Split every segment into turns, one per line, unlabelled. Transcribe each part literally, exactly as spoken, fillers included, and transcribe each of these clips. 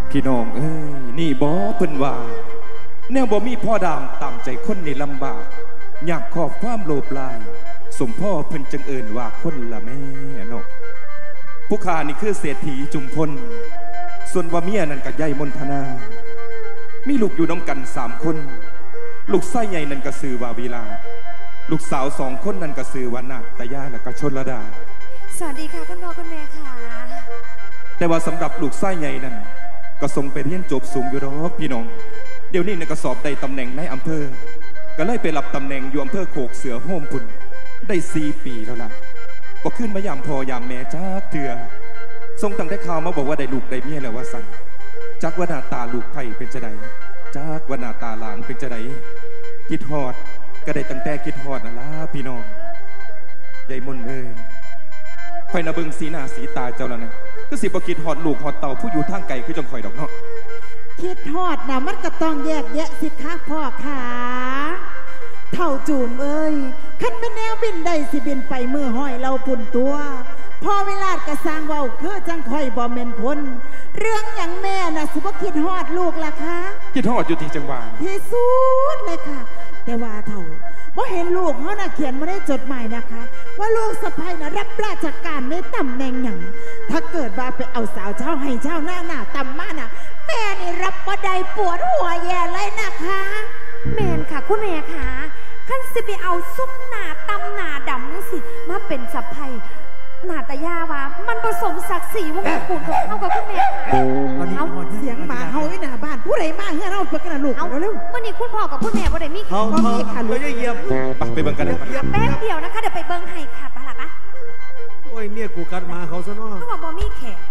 พี่น้องเอ้ยนี่บ่เพิ่นว่าแนวบ่มีพ่อดามตามใจคนนี่ลำบากอยากขอบความโลภลายสมพ่อเพิ่นจังเอิญว่าคนละแม่เนาะผู้ข้านี่คือเศรษฐีจุมพลส่วนว่าเมียนั่นก็ยายมนทนามีลูกอยู่น้ำกันสามคนลูกไส้ใหญ่นั่นก็ซื้อว่าวีลาลูกสาวสองคนนั่นก็ซื้อว่านาตยาและก็ชนระดา
สวัสดีค่ะคุณพ่อคุณแม่ค่ะ
แต่ว่าสำหรับลูกไส้ใหญ่นั่นก็ส่งไปเรียนจบสูงอยู่ดอกพี่น้องเดี๋ยวนี้ในกระสอบได้ตำแหน่งในอำเภอก็เลยไปรับตำแหน่งอยู่อำเภอโขกเสือโฮมพุ่นได้สี่ปีแล้วล่ะก็ขึ้นมายามพอยามแม่จ้าเถื่อทรงตั้งได้ข่าวมาบอกว่าได้ลูกได้เมียแล้วว่าสั่นจักว่าหน้าตาลูกไผ่เป็นจะไดจักว่าหน้าตาหลานเป็นจะไดคิดฮอดก็ได้ตั้งแต่คิดฮอดนั่นล่ะพี่น้องยายมนเอ้ยไฟนาบึงสีหน้าสีตาเจ้าแล้วนะก็สิบ่คิดฮอดลูกฮอดเต่าผู้อยู่ทางไกลคือจังข่อยดอกเนาะ
คิดฮอดนะมันก็ต้องแยกแยะสิคะพ่อขาเท่าจูมเอ้ยขันเป็นแนวบินได้สิบินไปมือห้อยเราปุ่นตัวพอเวลากระสร้างเว้าคือจังค่อยบ่เม่นคนเรื่องอย่างแม่น่ะสิบ่คิดฮอดลูกล่ะคะ
คิดฮอดอยู่ที่จังหวัด
ที่สุดเลยค่ะแต่ว่าเท่าบ่เห็นลูกเขาน่ะเขียนมาได้จดหมายนะคะว่าลูกสะใภ้น่ะรับราชการในตำแหน่งอย่างถ้าเกิดว่าไปเอาสาวเจ้าให้เจ้าหน้าหน้าตำมาน่ะแม่นี่รับบ่ได้ปวดหัวแย่เลยนะคะ
แม่นค่ะคุณแม่ค่ะขั้นสิไปเอาซุ่มหนาตำหนาดำสิมาเป็นสะใภ้หนาตายาวะมันผสมศักดิ์ศรีวงศ์ปูนของเขากับคุณแม่
เอาเสียงหมาเฮาไว้หน้าบ้านผู้ใดมาเฮือเราเปิดกันลูกเอาเร็ว
วันนี้คุณพ่อกับคุณแม่บ่ได้มี
เขาเขาเขาจะเยี่ยม
ไปเบิ่งกันเลย
แป๊บเดียวนะคะเดี๋ยวไปเบิ่งให้ค่ะปะล่ะปะ
โอ้ยเมียกูกัดมาเขาซะเนาะ
เขาบอกบ่มีแขก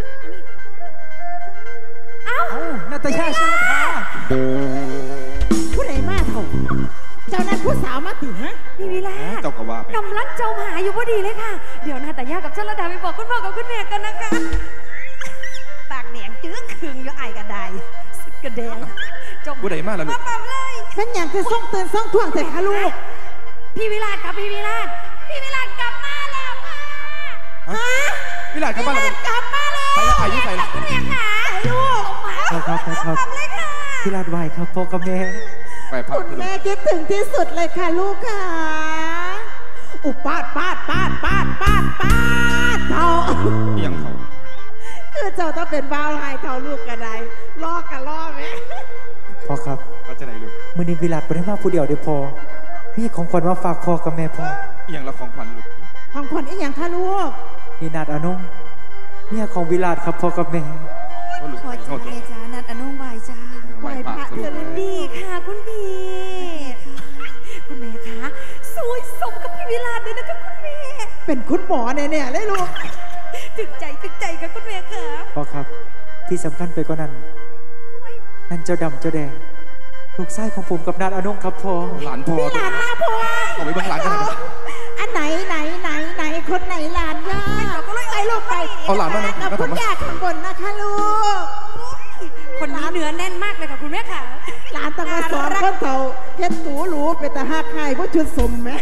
เอ้า
นาตาชาชลภา
ผู้ใดมาเถอะเจ้านั้นผู้สาวมาติฮะ
พี่วิลาศ
เจ้ากว่าไป
กำลังเจ้าหาอยู่พอดีเลยค่ะเดี๋ยวนาตายากับชลดาไปบอกคุณพ่อกับคุณแม่กันนะคะปากแดงจื้อคืงอยู่ไอ้กระไดสุดกระแดง
จบผู้ใดมาแล้วลูก
มาเลย
เป็นอย่างคือส่งเตือนส่งท่วงแต่ค่ะลูก
พี่วิลาศกับพี่วิลาศพี่วิลาศกลับมาแล้วค่ะ
ฮะวิลาศกลับมาแล้ว
กลับมาแล้ว
ไปอายุใส่
ละคุณแม่ค่ะลูก
ครับครับครับวิลาศไหวครับพ่อกับแม่
คุณแม่คิดถึงที่สุดเลยค่ะลูกค่ะอุปาดปาดปาดปาดปาดปาดเท่า
อย่างเขา
คือเจ้าต้องเป็นบ้าลายเท่าลูกกระไดล่อกันล่อไหม
พ่อครับ
ก็จะไหนลูก
มือนี้วิลาศไปได้มาผู้เดียวเดียวพอพี่ของขวัญว่าฝากพ่อกับแม่พ่อ
อย่างละของขวัญลูก
ของขวัญอีกอย่างค่ะลูก
นี่นาดอนุเมียของวิลาศครับพ่อกับแม่
ขอจ้าเลยจ้านาดอนุไหวจ้า
ไหวพระเจริญ
ดีค่ะคุณพี่คุณแม่คะสวยสมกับพี่วิลาศเลยนะคะคุณแม่
เป็นคุณหมอเนี่ยๆเลยลูก
ถึกใจถึกใจกับคุณแม่ค่ะ
พ่อครับที่สำคัญไปกว่านั้นนั่นเจ้าดำเจ้าแดงลูกไส้ของผมกับนาดอนุครับพ่อ
หลานพ่อ
หลานมาพ่อ
เอาไปบังหลานกัน
อันไหนไหนไหนไหนคนไหนหลานย่าไปลูกไป
เอาหลานมา
กับคุณย่าข้างบนนะคะลูก
คนนี้เนื้อแน่นมากเลยค่ะคุณแม่ค่ะ
หลานตั้งแต่สอนคนเฒ่าเฮ็ดตูหรูไปแต่หักไข่เพราะชุดสมไหม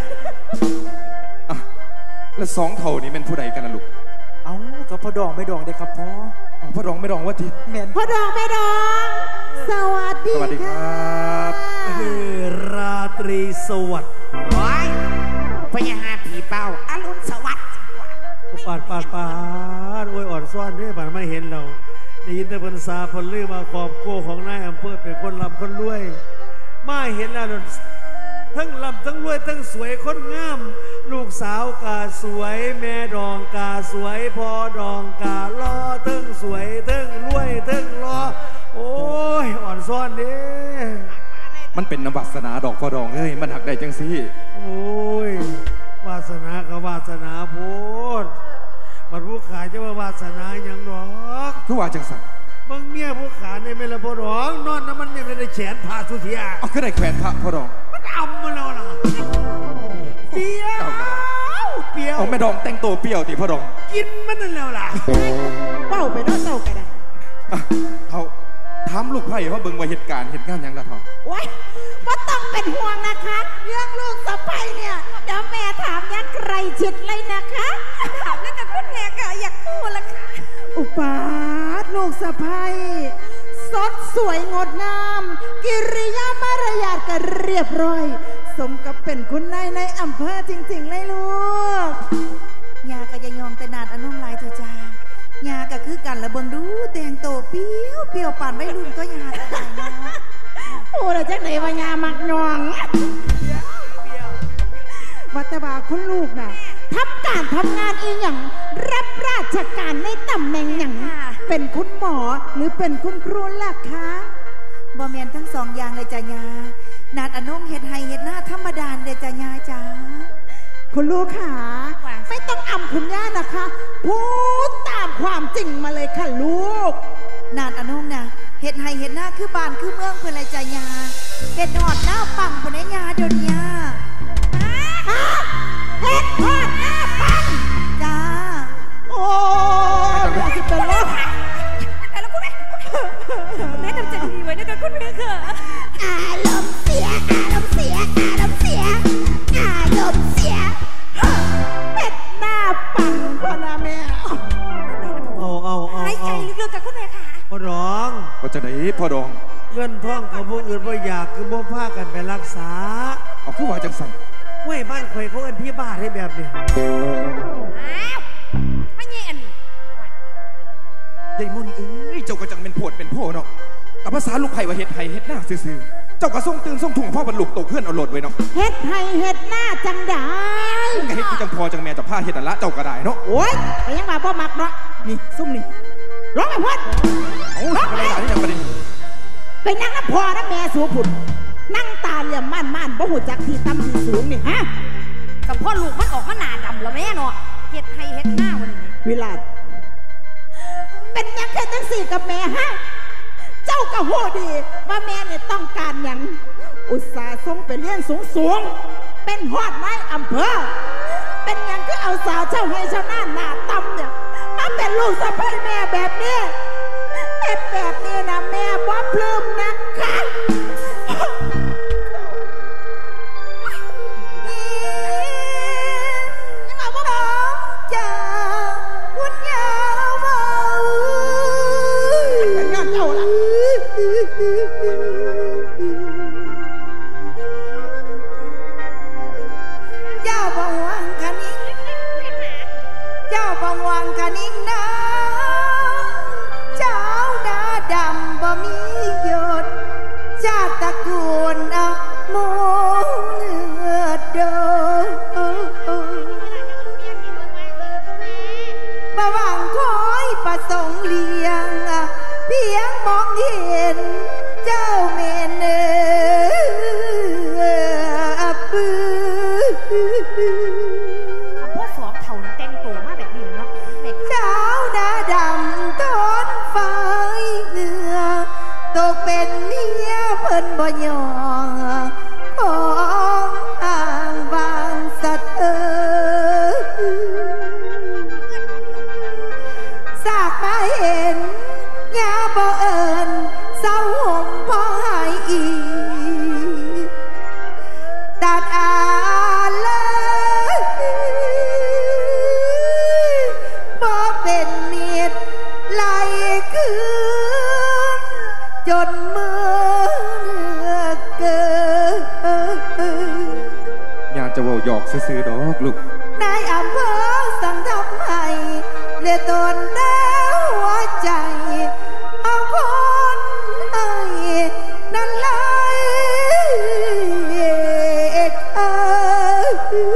แล้วสองเฒ่านี่เป็นผู้ใดกันนะลูก
เอ้ากับพ่อดองไม่ดองได้ครับพ่อ
พ่อดองไม่ดองว่าที
แม่น
พ่อดองไม่ดองสวัสดี
สวัสดีครับ
ราตรีสวัสดิ์
โอ้ยพญาหาผีเป้าอรุณสวัสดิ์
ปาดปาดปาดโอ้ยอ่อนซ้อนด้วยมันไม่เห็นเราได้ยินแต่ภาษาพลลือมาขอบโก้ของนายอำเภอเป็นคนลำคนรวยมาเห็นแล้วทั้งลำทั้งรวยทั้งสวยคนงามลูกสาวกาสวยแม่ดองกาสวยพ่อดองกาล้อทั้งสวยทั้งรวยทั้งล้อโอ้ยอ่อนซ้อนเด้
มันเป็นนวาสนาดอกพ่อดองเอ้ยมันหักได้จังสิ
โอ้ยวาสนากับวาสนาโพดมันผู้ขายจะว่าวาสนาอย่างหรอก
คือว่าจังสัน
บางเมียผู้ขายในเมลพอดองนอนน้ำมันเนี่ยไม่ได้แฉนผ่าสุเทีย
อ๋อคือได้แขวนพระพ่อดอง
มันอ่ำมาแล้วนะเปรี้ยวเปรี้ยว
เอาแม่ดองแต่งตัวเปรี้ยวติพ่อดอง
กินมันนั่นแล้วล่ะ
เป้าไปนอกเต้ากันได้
เขาถามลูกไผ่ว่าเบิ่งว่าเหตุการณ์เหตุการณ์ยังละท่อ
ว้ายว่าต้องเป็นห่วงนะคะเรื่องลูกสะใภ้เนี่ยเดี๋ยวแม่ถามยังไกลชิดเลยนะคะ
ถามแล้วกับคุณแม่ค่ะอยากพูดละค่ะ
อุปาทลูกสะใภ้สดสวยงดงามกิริยามารยาทก็เรียบร้อยสมกับเป็นคุณนายในอำเภอจริงๆเลยลูก
ยาก็จะยองแต่นานอนุ่มลายเถอะจ้ายาก็คือกันละเบิงดูแต่งโตเปี้ยวเปี้ยวป่านไม่รุ่นก็ยาแต่เนาะ
โอ้ยจักไหนวายามักนองวัตบาคุณลูกน่ะทำการทำงานอีหยังรับราชการในตำแหน่งหยังเป็นคุณหมอหรือเป็นคุณครูล่ะคะ
บ่แมนทั้งสองอย่างเลยจ้ายานาดอนุ่มเฮ็ดให้เฮ็ดหน้าธรรมดาเลยจ้ายาจ้า
คุณลูกค่ะไม่ต้องอำคุณย่านะคะพูดตามความจริงมาเลยค่ะลูก
นานอนุ่มนะเฮ็ดให้เฮ็ดหน้าคือบ้านคือเมืองเพื่อนเลยจ้ายาเฮ็ดหอดหน้าปังเพื่อนยาเดี๋ยวนี้
เฮ็ดหอดหน้าปัง
จ้า
โอ้ยอยากจะเป็นโรค
แต่แล้วคุณแม่แม่ทำใจดีไว้นะคะคุณแม่ค่ะ
อารมณ์เสียอารมณ์เสียอารมณ์เสียอารมณ์เสียเฮ็ดหน้าปังพ่อนะแม่
เอาเอาเอา
หายใจลึกๆกับคุณแม่ค่ะ
พ่อรอง
ว่าจะไหนพ่อรอง
เงินท่องของพวกอื่นว่าอยากคือบ่พากันไปรักษา
เอาผู้ว่าจังสัน
เว้ยบ้านข่อยเขาเอิ้นพี่บ้าได้แบบนี้
อ้าวไม่เงี้ยอัน
ยายมนเอ้ยเจ้าก็จังเป็นโพดเป็นโพเนาะแต่ภาษาลูกไผ่ว่าเฮ็ดไผ่เฮ็ดหน้าซื่อๆเจ้าก็ส่งตื่นส่งถุงพ่อบรรลุตกเพื่อนเอาโหลดไว้เนาะ
เฮ็ดไผ่เฮ็ดหน้าจังได้
ก็เฮ็ดจังพอจังแม่จะพาเฮ็ดนั่นละเจ้าก็ได้เนาะ
โอ้ยไปยังมาบ่มักเนาะนี่ซุ่มนี่ร้องไอ้พ่อ
เอาอะไรด่าที่ยังประเด็น
ไปนั่งน้ำพอนะแม่สูผุดนั่งตาเหลี่ยมม่านม่านบ่หูจักที่ต่ำที่สูงนี่ฮะ
กับพ่อลูกมันออกมาหนาดำแล้วแม่เนาะเฮ็ดให้เฮ็ดหน้าวันนี้
วิลาศเป็นยังแค่จังสี่กับแม่ฮะเจ้าก็หูดีว่าแม่เนี่ยต้องการอย่างอุตสาห์ส่งไปเรียนสูงสูงเป็นฮอดไม้อำเภอเป็นยังก็เอาสาวเจ้าให้ชาวนาหน้าต่ำเนี่ยมาเป็นลูกสะใภ้แม่แบบนี้เอ็ดแบบนี้นะแม่บ่ปลื้มนะคะ
เจ้าบ่หวังคะนิ่งเจ้าบ่หวังคะนิ่งนะเจ้าดาดำบ่มีหยดชาติตระกูลเอาโมเลือดโดบ่หวังคอยประสงค์เลี้ยงเพียงมองเห็นเจ้าเมนเนื้อปื้อ
คำพ่อสอบเท่าแต่งตัวมาแบบนี้เนาะ
เจ้าหน้าดำต้นไฟเนื้อตกเป็นเมียเพิ่นบ่ยอของอ่างวางสัตว์เออสากมาเห็นยาบ่เอิญเศร้าห่มพอหายอีตัดอาเลยบ่เป็นเมียดไหลคืนจนมือเกิน
อยากจะว่าหยอกซื่อๆดอกลูก
นายอำเภอสั่งทำให้เลือดตนแล้วหัวใจเอาคนให้นั่นไหลเออ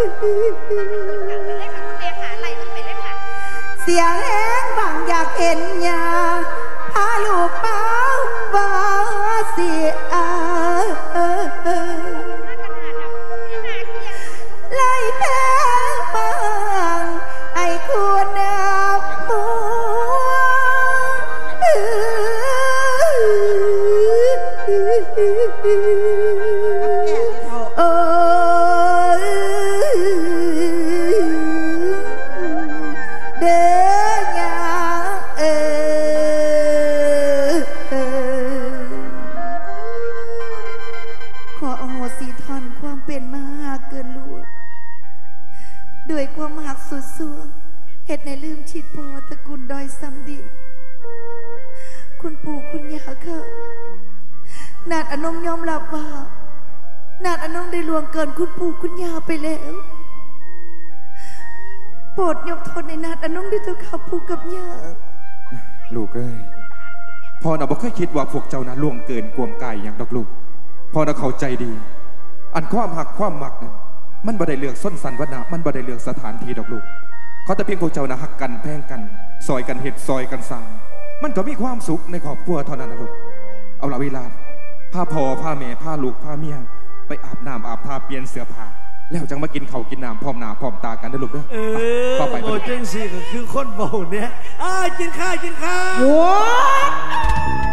เสียงแห้งบางอยากเห็นยาพาลูกเป้าว่าเสียไล่แพ้บางไอ้คุณนับมัวโอ้เด้อยาเออขออโหสิทอนความเป็นมหาเกินล่วงด้วยความหักสุดส่วงเหตุในลืมชิดพอตระกูลดอยซ้ำดินคุณปู่คุณยยาค่ะนาดอนงยอมรับว่านาดอนงได้ล่วงเกินคุณปู่คุณย่าไปแล้วโปรดยกโทษในนาดอนงด้วยเถอะค่ะปู่กับย่า
ลูกเอ้ยพ่อน่ะบ่เคยคิดว่าพวกเจ้าน่ะล่วงเกินกวมกายอย่างดอกลูกพ่อน่ะเข้าใจดีอันความหักความมักนั้นมันบ่ได้เลือกส้นสันวรรณะมันบ่ได้เลือกสถานที่ดอกลูกเขาแต่เพียงพวกเจ้าน่ะหักกันแพงกันซอยกันเฮ็ดซอยกันสร้างมันก็มีความสุขในครอบครัวเท่านั้นนะลูกเอาละเวลาพาพ่อพาแม่พาลูกพาเมียไปอาบน้ำอาบผ้าเปลี่ยนเสื้อผ้าแล้วจังมากินข้าวกินน้ำพร้อมหน้าพร้อมตากันนะลูกเด้อ
เออ
ไปไป
โอ้เจงสี่ก็คือคนเบาเนี่ยอ้ากินข้าวกินข้าว
หยุด